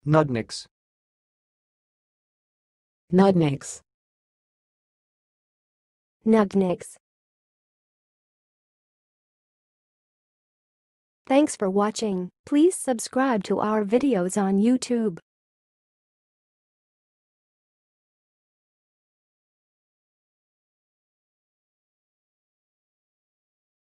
nudniks, nudniks, nudniks. Thanks for watching. Please subscribe to our videos on YouTube.